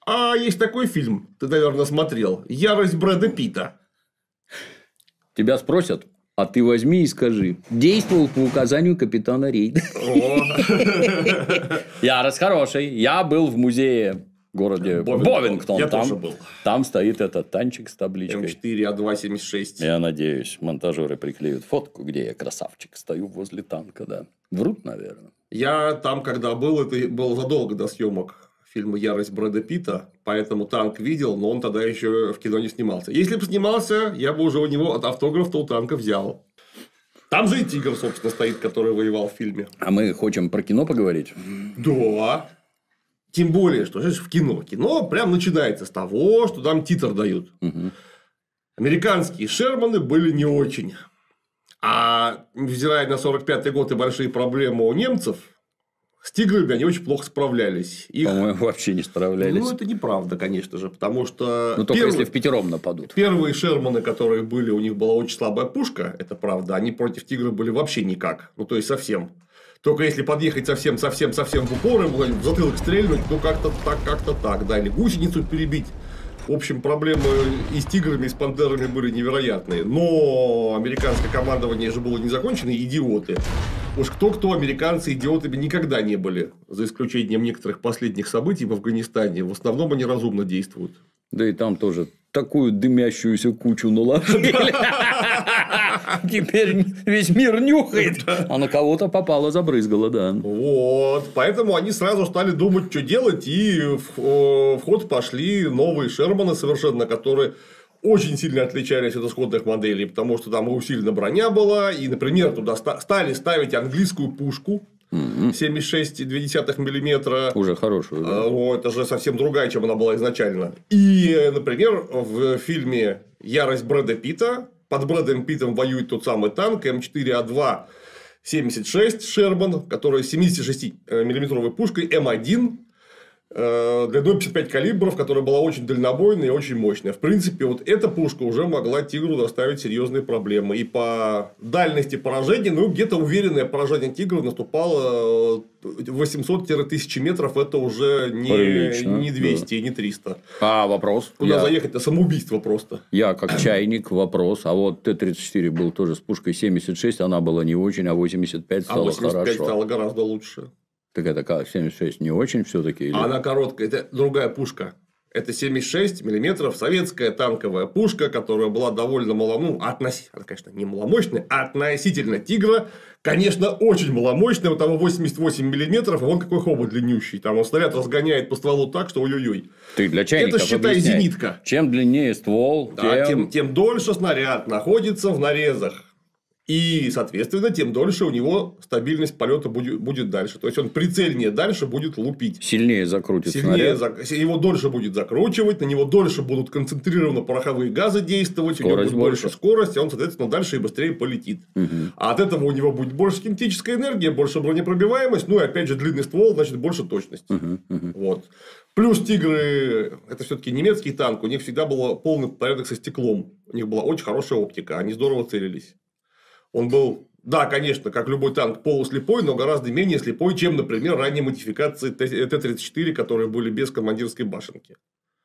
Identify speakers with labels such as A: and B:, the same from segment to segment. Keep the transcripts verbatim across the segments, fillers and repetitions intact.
A: А есть такой фильм, ты, наверное, смотрел, «Ярость Брэда Питта».
B: Тебя спросят, а ты возьми и скажи, действовал по указанию капитана Рейда. Ярость хороший. Я был в музее в городе Бовингтон.
A: Я
B: там,
A: тоже был.
B: Там стоит этот танчик с табличкой.
A: эм четыре а два семьдесят шесть.
B: Я надеюсь, монтажеры приклеят фотку, где я красавчик стою возле танка, да. Врут, наверное.
A: Я там, когда был, это было задолго до съемок фильма «Ярость» Брэда Питта, поэтому танк видел, но он тогда еще в кино не снимался. Если бы снимался, я бы уже у него от автографа у танка взял. Там же и тигр, собственно, стоит, который воевал в фильме.
B: А мы хотим про кино поговорить?
A: Да. Тем более, что знаешь, в кино. Кино прям начинается с того, что там титр дают.
B: Угу.
A: Американские Шерманы были не очень. А взирая на сорок пятый год и большие проблемы у немцев, с тиграми они очень плохо справлялись. Их...
B: По-моему, вообще не справлялись.
A: Ну, это неправда, конечно же, потому что...
B: Ну, только
A: первые...
B: если в пятером нападут.
A: Первые Шерманы, которые были, у них была очень слабая пушка, это правда, они против тигра были вообще никак, ну, то есть, совсем. Только если подъехать совсем-совсем-совсем в упор и в затылок стрельнуть, ну, как-то так, как-то так, да, или гусеницу перебить. В общем, проблемы и с тиграми, и с пантерами были невероятные. Но американское командование же было не закончено, идиоты. Уж кто-кто, американцы идиотами никогда не были. За исключением некоторых последних событий в Афганистане. В основном они разумно действуют.
B: Да и там тоже такую дымящуюся кучу наложили. Теперь весь мир нюхает. А на кого-то попало, забрызгало, да.
A: Вот. Поэтому они сразу стали думать, что делать. И в ход пошли новые Шерманы совершенно, которые очень сильно отличались от исходных моделей. Потому что там и усилена броня была. И, например, туда стали ставить английскую пушку. семьдесят шесть и две десятых миллиметра.
B: Уже хорошую. Да?
A: О, это же совсем другая, чем она была изначально. И, например, в фильме «Ярость» Брэда Питта под Брэдом Питтом воюет тот самый танк эм четыре а два семьдесят шесть Шерман, который с семидесяти шести миллиметровой пушкой эм один длиной пятьдесят пять калибров, которая была очень дальнобойная и очень мощная. В принципе, вот эта пушка уже могла тигру доставить серьезные проблемы. И по дальности поражения, ну, где-то уверенное поражение тигра наступало восемьсот - тысяча метров. Это уже не, не двести, да. Не триста.
B: А вопрос?
A: Куда
B: я...
A: заехать? Это самоубийство просто.
B: Я как чайник, вопрос. А вот Т тридцать четыре был тоже с пушкой семьдесят шесть, она была не очень, а восемьдесят пять стало хорошо. А восемьдесят пять
A: хорошо. Стало гораздо лучше.
B: Так это семьдесят шесть не очень все-таки? Или...
A: Она короткая, это другая пушка. Это семьдесят шесть миллиметров советская танковая пушка, которая была довольно мало, ну, относительно, конечно, не маломощная, а относительно тигра, конечно, очень маломощная. У того восемьдесят восемь миллиметров, и вон какой хобот длиннющий. Там он снаряд разгоняет по стволу так, что ой-ой-ой.
B: Ты для чайников
A: это, считай,
B: объясняй.
A: Зенитка.
B: Чем длиннее ствол,
A: да,
B: тем...
A: тем... тем дольше снаряд находится в нарезах. И, соответственно, тем дольше у него стабильность полета будет, будет дальше. То есть, он прицельнее дальше будет лупить.
B: Сильнее закрутит
A: Сильнее
B: снаряд.
A: За... Его дольше будет закручивать, на него дольше будут концентрированно пороховые газы действовать, скорость у него будет больше, больше скорости, он, соответственно, дальше и быстрее полетит.
B: Угу.
A: А от этого у него будет больше кинетическая энергия, больше бронепробиваемость, ну и опять же длинный ствол, значит, больше точность.
B: Угу. Угу.
A: Вот. Плюс тигры, это все-таки немецкий танк, у них всегда был полный порядок со стеклом. У них была очень хорошая оптика, они здорово целились. Он был, да, конечно, как любой танк, полуслепой, но гораздо менее слепой, чем, например, ранние модификации Т тридцать четыре, которые были без командирской башенки.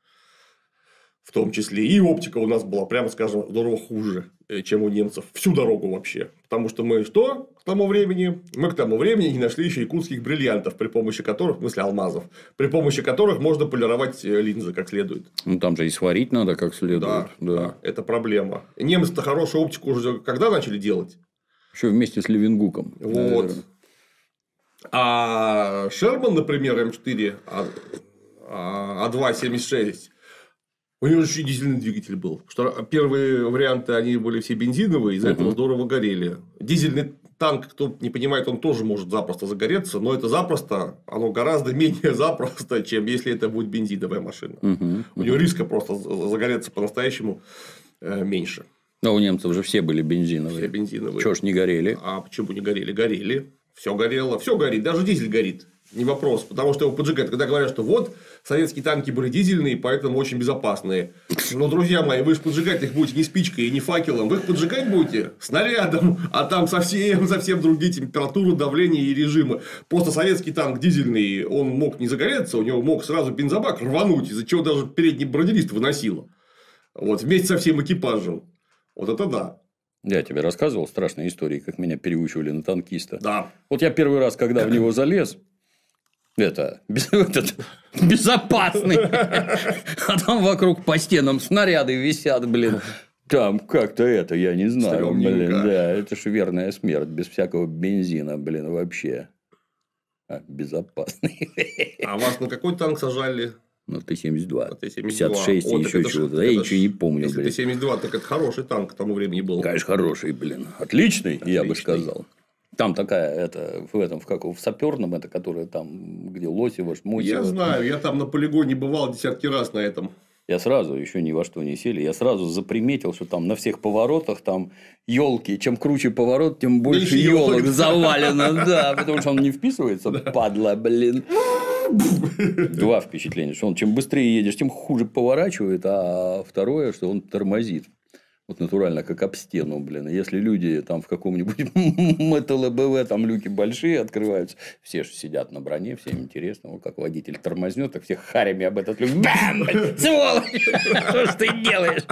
A: В том числе. И оптика у нас была, прямо скажем, здорово хуже, чем у немцев. Всю дорогу вообще. Потому что мы что к тому времени? Мы к тому времени не нашли еще якутских бриллиантов, при помощи которых, в смысле алмазов, при помощи которых можно полировать линзы как следует.
B: Ну, там же и сварить надо как следует.
A: Да,
B: да.
A: да, это проблема. Немцы-то хорошую оптику уже когда начали делать?
B: Еще вместе с Левенгуком.
A: Вот.
B: Наверное.
A: А Шерман, например, эм четыре а два семьдесят шесть, у него еще дизельный двигатель был. Что первые варианты, они были все бензиновые, из-за uh-huh. этого здорово горели. Дизельный танк, кто не понимает, он тоже может запросто загореться, но это запросто, оно гораздо менее запросто, чем если это будет бензиновая машина. Uh-huh. Uh-huh. У него риска просто загореться по-настоящему меньше.
B: Но у немцев же все были бензиновые.
A: Все бензиновые.
B: Чего ж не горели?
A: А почему не горели? Горели. Все горело. Все горит. Даже дизель горит. не вопрос, потому что его поджигают. Когда говорят, что вот советские танки были дизельные, поэтому очень безопасные. Но, друзья мои, вы же поджигать их будете не спичкой и не факелом, вы их поджигать будете снарядом, а там совсем, совсем другие температуры, давления и режимы. Просто советский танк дизельный, он мог не загореться, у него мог сразу бензобак рвануть, из-за чего даже передний бронелист выносило. Вот, вместе со всем экипажем. Вот это да.
B: Я тебе рассказывал страшные истории, как меня переучивали на танкиста.
A: Да.
B: Вот я первый раз, когда в него залез, это, без, этот, безопасный, а там вокруг по стенам снаряды висят, блин. Там как-то это, я не знаю, блин, да, это ж верная смерть, без всякого бензина, блин, вообще. А, безопасный.
A: А вас на какой танк сажали?
B: Ну, Т семьдесят два,
A: Т семьдесят два.
B: пятьдесят шесть и еще чего-то. Я ничего не помню,
A: если
B: блин.
A: Т семьдесят два, так это хороший танк к тому времени был.
B: Конечно, хороший, блин. Отличный, Отличный. Я бы сказал. Там такая, это, в этом, в каком, в саперном, это, которая там, где Лосева, Шмосева.
A: Я знаю, я там на полигоне бывал десятки раз на этом.
B: Я сразу, еще ни во что не сели, я сразу заприметил, что там на всех поворотах там елки. Чем круче поворот, тем больше елок завалено. Да, потому что он не вписывается, падла, блин. Два впечатления, что он чем быстрее едешь, тем хуже поворачивает, а второе, что он тормозит. Вот натурально, как об стену, блин. Если люди там в каком-нибудь МТЛБВ, там люки большие открываются, все же сидят на броне, всем интересно, вот как водитель тормознет, так всех харями об этот люк. Бам! Сволочь! Что ж ты делаешь?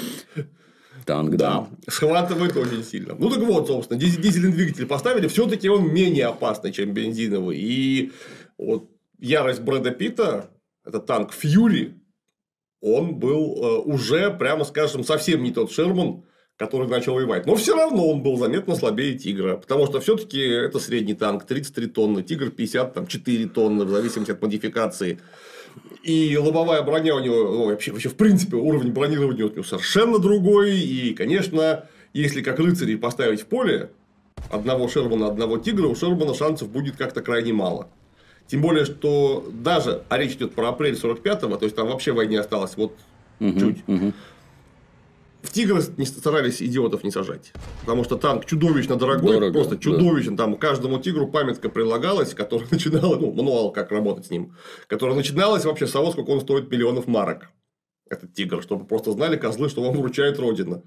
B: Танк, да.
A: да. Схватывает очень сильно. Ну, так вот, собственно, дизельный двигатель поставили, все-таки он менее опасный, чем бензиновый. И вот ярость Брэда Питта, это танк Фьюри, он был э, уже, прямо скажем, совсем не тот Шерман, который начал воевать. Но все равно он был заметно слабее Тигра. Потому что все-таки это средний танк, тридцать три тонны, Тигр пятьдесят четыре тонны, в зависимости от модификации. И лобовая броня у него, ну, вообще, вообще, в принципе, уровень бронирования у него совершенно другой. И, конечно, если как рыцарей поставить в поле одного Шермана, одного Тигра, у Шермана шансов будет как-то крайне мало. Тем более, что даже, а речь идет про апрель сорок пятого, то есть там вообще войне осталось вот угу, чуть. Угу. В Тигра не старались идиотов не сажать. Потому что танк чудовищно дорогой, Дорого, просто чудовищно. Да. Там каждому Тигру памятка прилагалась, которая начинала, ну, мануал, как работать с ним, которая начиналась вообще с того, сколько он стоит миллионов марок. Этот Тигр, чтобы просто знали козлы, что вам вручает Родина.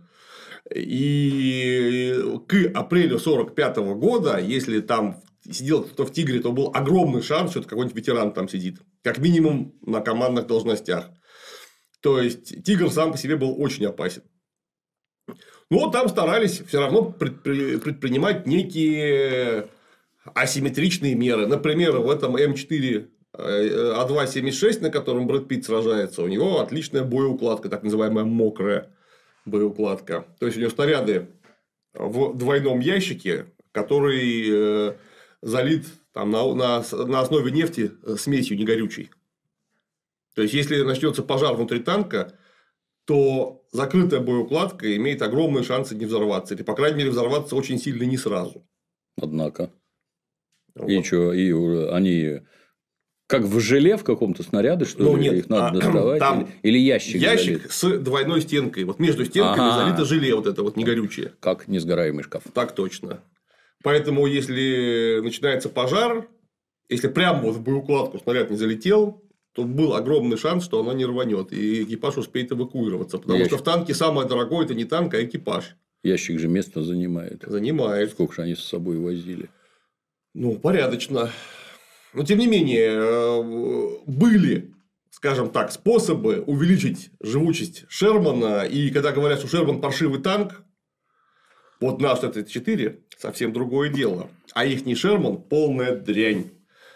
A: И к апрелю сорок пятого года, если там сидел кто-то в Тигре, то был огромный шанс, что какой-нибудь ветеран там сидит. Как минимум на командных должностях. То есть Тигр сам по себе был очень опасен. Но там старались все равно предпри... предпринимать некие асимметричные меры. Например, в этом М четыре А два семьдесят шесть, на котором Брэд Питт сражается, у него отличная боеукладка, так называемая мокрая боеукладка. То есть у него снаряды в двойном ящике, который залит там, на, на, на основе нефти смесью негорючей. То есть, если начнется пожар внутри танка, то закрытая боеукладка имеет огромные шансы не взорваться. Или, по крайней мере, взорваться очень сильно не сразу.
B: Однако. Вот. И что, и они как в желе в каком-то снаряде, что
A: ну,
B: ли?
A: Нет,
B: их надо
A: а,
B: доставать?
A: там
B: или, или ящик
A: Ящик залит? С двойной стенкой. Вот между стенками ага. залито желе, вот это вот негорючее.
B: Как несгораемый шкаф.
A: Так точно. Поэтому, если начинается пожар, если прямо вот в боеукладку снаряд не залетел, то был огромный шанс, что она не рванет, и экипаж успеет эвакуироваться. Потому Ящик. что в танке самое дорогое – это не танк, а экипаж.
B: Ящик же место занимает.
A: Занимает.
B: Сколько же они с собой возили?
A: Ну, порядочно. Но, тем не менее, были, скажем так, способы увеличить живучесть Шермана. И когда говорят, что Шерман паршивый танк, вот наш Т тридцать четыре совсем другое дело. А ихний Шерман полная дрянь.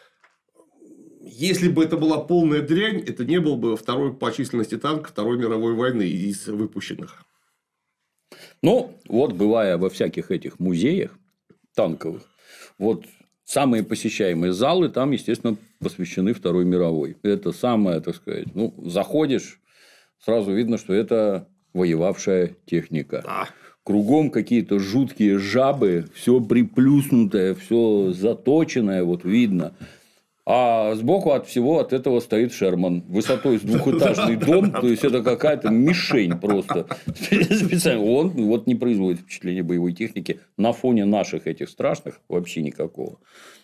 A: Если бы это была полная дрянь, это не был бы второй по численности танк Второй мировой войны из выпущенных.
B: Ну, вот бывая во всяких этих музеях танковых, вот самые посещаемые залы там, естественно, посвящены Второй мировой. Это самое, так сказать, ну, заходишь, сразу видно, что это воевавшая техника.
A: Да.
B: Кругом какие-то жуткие жабы, все приплюснутое, все заточенное, вот видно. А сбоку от всего от этого стоит Шерман. Высотой с двухэтажный дом. То есть, это какая-то мишень просто. Специально. Он вот не производит впечатления боевой техники на фоне наших этих страшных вообще никакого.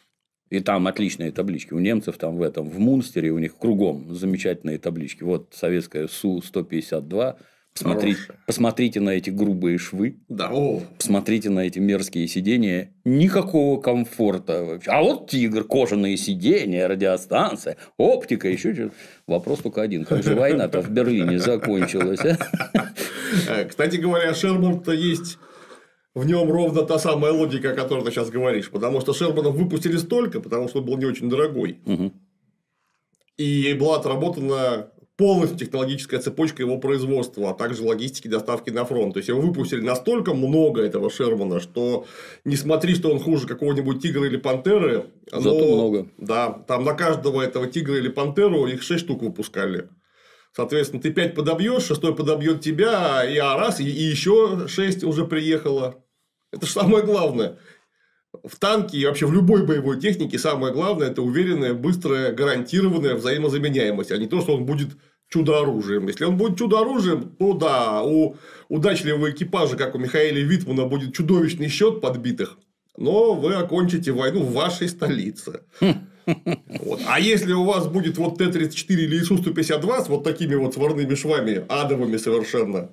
B: И там отличные таблички. У немцев там в этом, в Мунстере, у них кругом замечательные таблички. Вот советская Су сто пятьдесят два. Посмотрите, посмотрите на эти грубые швы.
A: Да, о.
B: Посмотрите на эти мерзкие сиденья. Никакого комфорта вообще. А вот Тигр, кожаные сиденья, радиостанция, оптика, еще что-то. Вопрос только один. Как же война-то в Берлине закончилась?
A: Кстати говоря, Шерман-то есть... В нем ровно та самая логика, о которой ты сейчас говоришь. Потому что Шерманов выпустили столько, потому что он был не очень дорогой.
B: Угу.
A: И была отработана полностью технологическая цепочка его производства, а также логистики доставки на фронт. То есть его выпустили настолько много этого Шермана, что не смотри, что он хуже какого-нибудь Тигра или Пантеры. Но...
B: Зато много.
A: Да, там на каждого этого Тигра или Пантеру их шесть штук выпускали. Соответственно, ты пять подобьешь, шестой подобьет тебя, и а раз, и, и еще шесть уже приехало. Это же самое главное. В танке и вообще в любой боевой технике самое главное – это уверенная, быстрая, гарантированная взаимозаменяемость, а не то, что он будет чудо-оружием. Если он будет чудо-оружием, то да, у удачливого экипажа, как у Михаэля Витмана, будет чудовищный счет подбитых, но вы окончите войну в вашей столице. Вот. А если у вас будет вот Т тридцать четыре или Ису сто пятьдесят два с вот такими вот сварными швами, адовыми совершенно,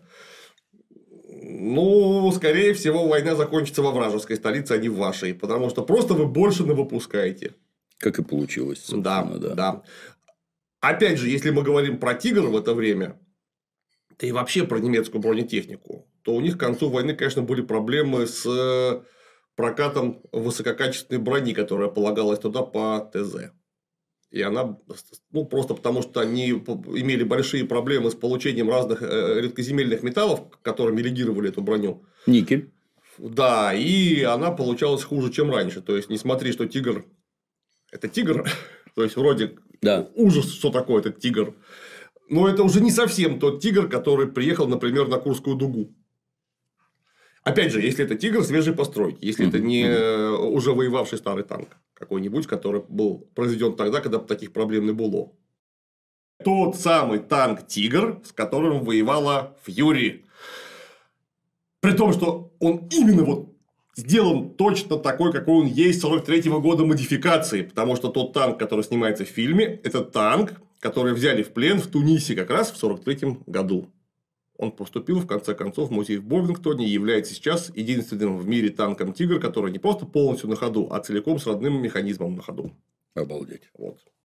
A: ну, скорее всего, война закончится во вражеской столице, а не в вашей. Потому что просто вы больше навыпускаете.
B: Как и получилось.
A: Да,
B: да,
A: да. Опять же, если мы говорим про Тигр в это время, да и вообще про немецкую бронетехнику, то у них к концу войны, конечно, были проблемы с прокатом высококачественной брони, которая полагалась туда по ТЗ. И она, ну, просто потому, что они имели большие проблемы с получением разных редкоземельных металлов, которыми легировали эту броню.
B: Никель.
A: Да, и она получалась хуже, чем раньше. То есть, не смотри, что Тигр – это Тигр. То есть, вроде
B: да.
A: Ужас, что такое этот Тигр. Но это уже не совсем тот Тигр, который приехал, например, на Курскую дугу. Опять же, если это Тигр свежей постройки, если mm-hmm. это не уже воевавший старый танк какой-нибудь, который был произведен тогда, когда таких проблем не было. Тот самый танк Тигр, с которым воевала Фьюри. При том, что он именно вот сделан точно такой, какой он есть сорок третьего года модификации. Потому что тот танк, который снимается в фильме, это танк, который взяли в плен в Тунисе как раз в сорок третьем году. Он поступил, в конце концов, в музей в Бовингтоне и является сейчас единственным в мире танком «Тигр», который не просто полностью на ходу, а целиком с родным механизмом на ходу.
B: Обалдеть.
A: Вот.